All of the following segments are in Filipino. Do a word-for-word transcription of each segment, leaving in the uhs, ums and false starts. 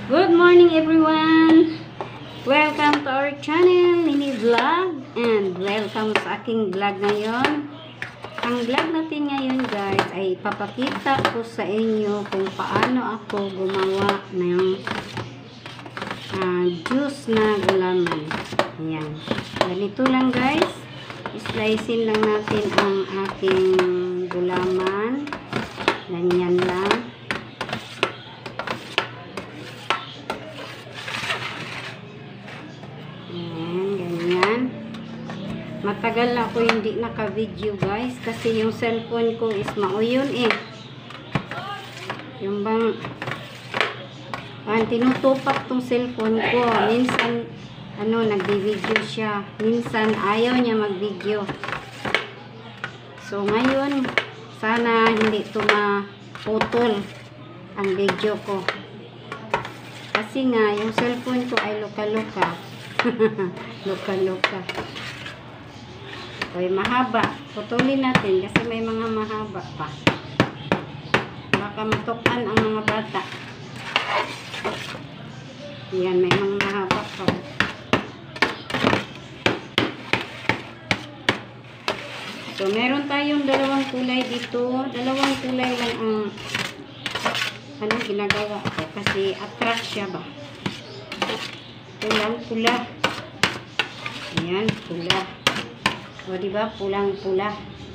Good morning everyone! Welcome to our channel, Nene Vlog, and welcome sa aking vlog ngayon. Ang vlog natin ngayon guys ay papakita ko sa inyo kung paano ako gumawa ng uh, juice na gulaman. Ayan. Ganito lang guys. Slicein lang natin ang aking gulaman. Ganyan lang. Matagal na ako hindi naka-video guys kasi yung cellphone ko is mauyon eh. Yung bang ah, tinutupak tong cellphone ko. Minsan ano nagbi-video siya. Minsan ayaw niya mag-video. So ngayon sana hindi ito maputol ang video ko. Kasi nga yung cellphone ko ay loka-loka. Loka-loka. Okay, mahaba. Putulin natin kasi may mga mahaba pa. Baka matukan ang mga bata. Yan, may mga mahaba pa. So, meron tayong dalawang kulay dito. Dalawang kulay lang ang ano ginagawa ko kasi attract siya ba. Ito lang, pula. Ayan, pula. O, diba? Pulang-pula.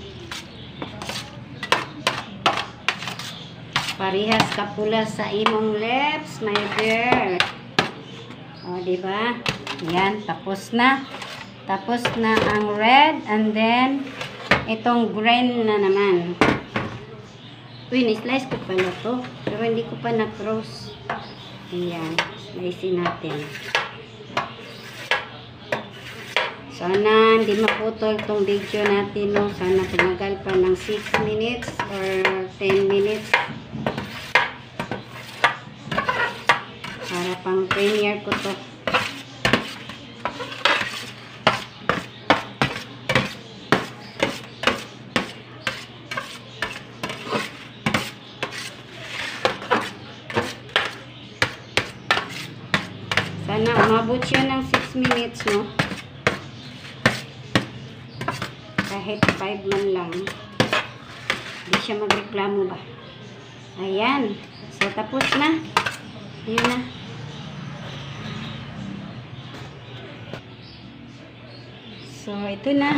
Parihas ka pula sa imong lips, my dear. O, diba? Yan, tapos na. Tapos na ang red, and then, itong green na naman. Uy, na-slice ko pala to. Pero hindi ko pa na-cross. Ayan, slicein natin. Sana hindi maputol tong video natin, no? Sana tumagal pa ng six minutes or ten minutes. Para pang premiere ko to. Sana umabot siya ng six minutes, no? Kahit five man lang. Hindi siya magreklamo ba. Ayan. So, tapos na. Yun na. So, ito na.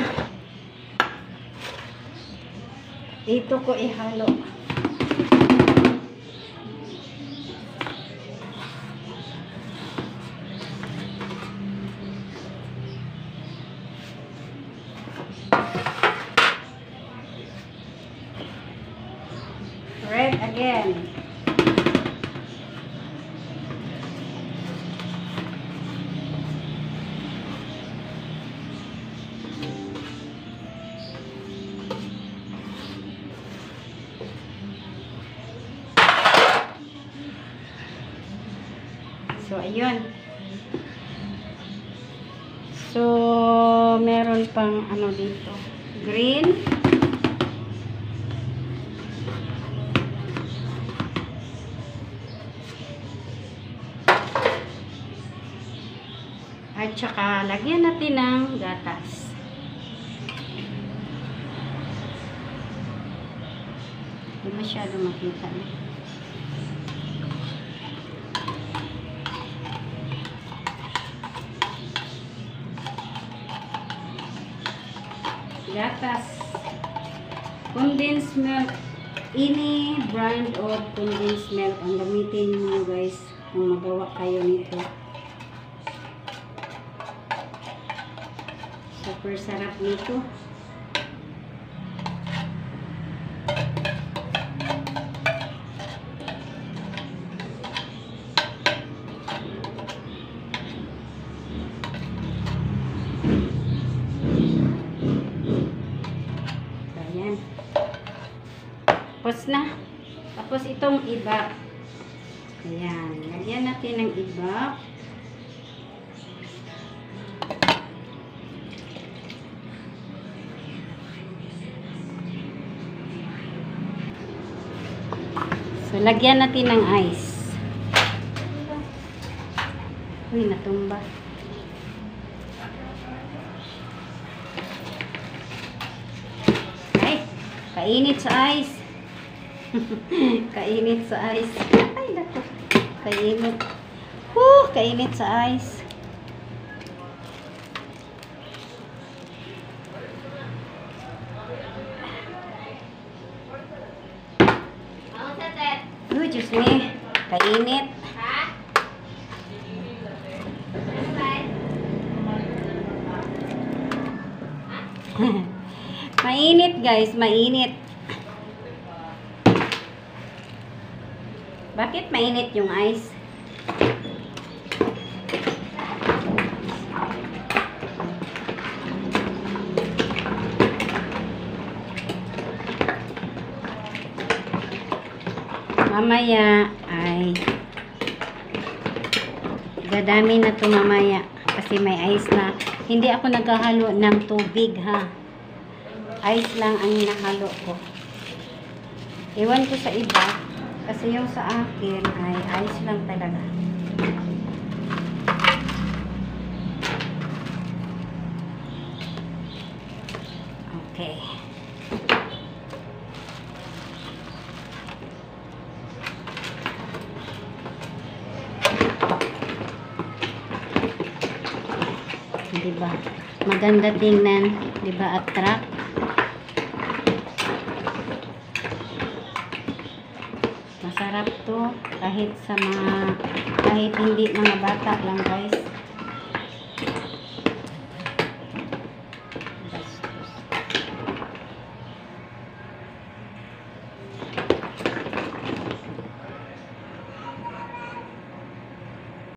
Dito ko ihalo. Red again. So, ayun. So, meron pang ano dito. Green. At saka, lagyan natin ng gatas. Hindi masyado makita. Eh. Gatas. Condensed milk. Any brand of condensed milk ang gamitin nyo guys kung magawa kayo nito. Super sarap nito. Ayan. Tapos na. Tapos itong iba. Ayan. Lagyan natin ng iba. So, lagyan natin ng ice. Uy, natumba. Ay, kainit sa ice. Kainit sa ice. Ay, naku. Kainit. Woo, kainit sa ice. Uy, Diyos me. Kainit. Mainit guys, mainit. Bakit mainit yung ice? Mamaya ay dadami na to mamaya kasi may ice na. Hindi ako naghahalo ng tubig ha. Ice lang ang nahalo ko. Iwan ko sa iba kasi yung sa akin ay ice lang talaga. Okay. Diba? Maganda tingnan, diba? Attract. Masarap to kahit sa mga kahit hindi mga bata lang guys.